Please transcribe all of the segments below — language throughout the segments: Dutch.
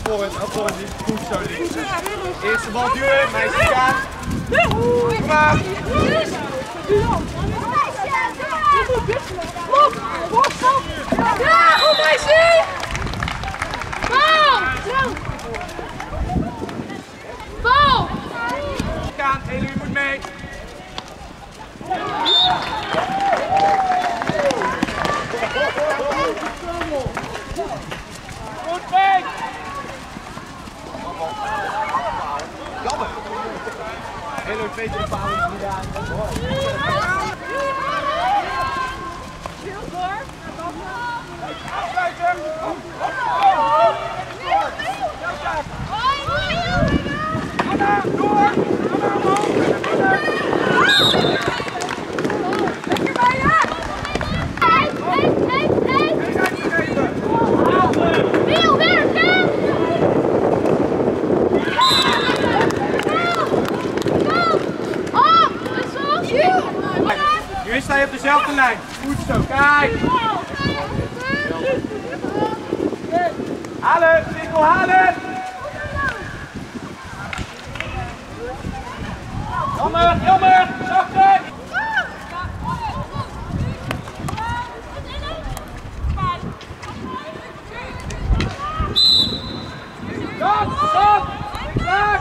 voor het goed zo links. Eerste bal duwen, meisje gaan. Kom maar. Ja, goed meisje! Bal! Bal! Gaan, Elu, je moet mee. Goed, Peet! Jammer. Elu, Peet in de paal is niet aan. Afsluiten! Anna, door! Lekker bij je! Heel werken! Nu sta je op dezelfde lijn. Goed zo, kijk! Halen, cirkel halen! Jammer, jammer! Zachter! Stop, stop! Klaar!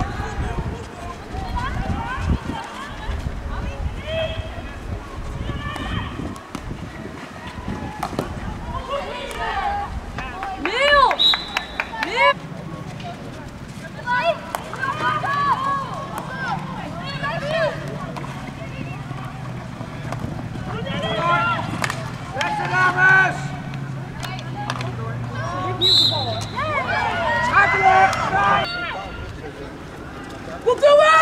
We'll do it!